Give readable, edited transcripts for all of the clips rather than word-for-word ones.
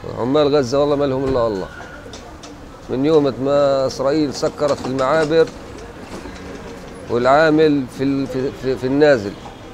عمال غزة والله ما لهم إلا الله. من يوم ما إسرائيل سكرت في المعابر والعامل في النازل،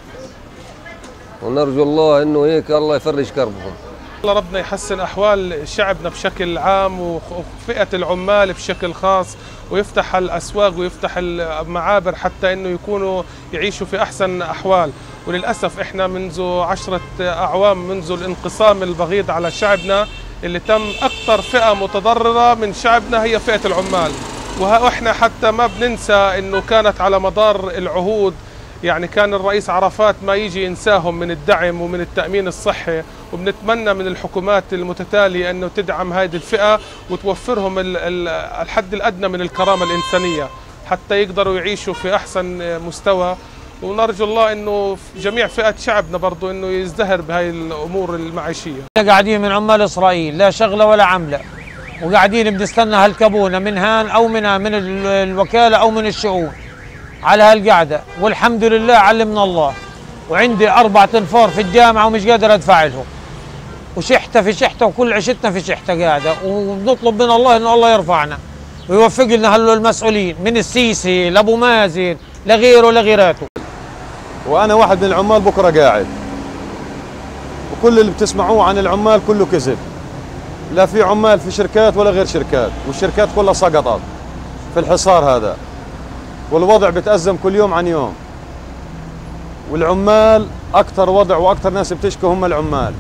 ونرجو الله إنه هيك الله يفرج كربهم. الله ربنا يحسن أحوال شعبنا بشكل عام وفئة العمال بشكل خاص، ويفتح الأسواق ويفتح المعابر حتى إنه يكونوا يعيشوا في أحسن أحوال. وللأسف إحنا منذ 10 أعوام منذ الانقسام البغيض على شعبنا اللي تم أكثر فئة متضررة من شعبنا هي فئة العمال. وإحنا حتى ما بننسى إنه كانت على مدار العهود، يعني كان الرئيس عرفات ما يجي ينساهم من الدعم ومن التأمين الصحي، وبنتمنى من الحكومات المتتالية أنه تدعم هذه الفئة وتوفرهم الحد الأدنى من الكرامة الإنسانية حتى يقدروا يعيشوا في أحسن مستوى. ونرجو الله أنه جميع فئات شعبنا برضو أنه يزدهر بهاي الأمور المعيشية. قاعدين من عمال إسرائيل لا شغلة ولا عملة، وقاعدين بنستنى هالكابونة من هان أو من الوكالة أو من الشؤون على هالقعدة. والحمد لله علمنا الله، وعندي 4 أنفار في الجامعة ومش قادر أدفع لهم، وشحتة في شحتة وكل عشتنا في شحتة قاعدة، وبنطلب من الله إنه الله يرفعنا ويوفق لنا المسؤولين من السيسي لأبو مازن لغيره لغيراته. وأنا واحد من العمال بكرة قاعد، وكل اللي بتسمعوه عن العمال كله كذب. لا في عمال في شركات ولا غير شركات، والشركات كلها سقطت في الحصار هذا، والوضع بتأزم كل يوم عن يوم. والعمال أكثر وضع وأكثر ناس بتشكي هم العمال،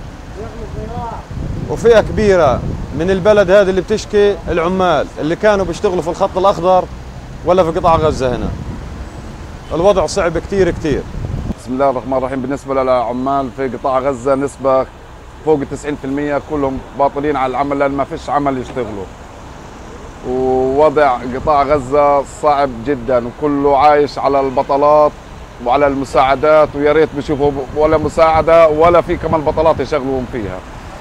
وفئة كبيرة من البلد هذه اللي بتشكي العمال اللي كانوا بيشتغلوا في الخط الأخضر ولا في قطاع غزة. هنا الوضع صعب كتير كتير. بسم الله الرحمن الرحيم. بالنسبة للعمال في قطاع غزة نسبة فوق 90% كلهم باطلين على العمل لأن ما فيش عمل يشتغلوا، ووضع قطاع غزة صعب جدا وكله عايش على البطالات وعلى المساعدات، ويا ريت بيشوفوا ولا مساعدة ولا في كمان بطالات يشغلوهم فيها.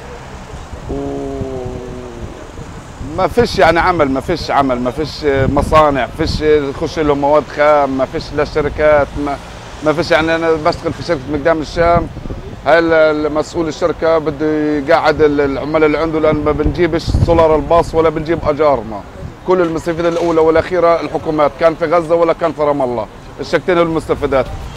وما فيش يعني عمل، ما فيش عمل، ما فيش مصانع، ما فيش يخش لهم مواد خام، ما فيش لا شركات، ما فيش. يعني أنا بشتغل في شركة مقدام الشام، هاي مسؤول الشركة بده يقعد العمال اللي عنده لأن ما بنجيبش سولار الباص ولا بنجيب أجارنا. كل المستفيدة الأولى والأخيرة الحكومات، كان في غزة ولا كان في رام الله، الشركتين المستفيدات.